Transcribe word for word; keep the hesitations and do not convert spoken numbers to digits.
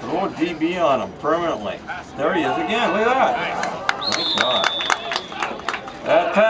Go D B on him permanently. There he is again. Look at that.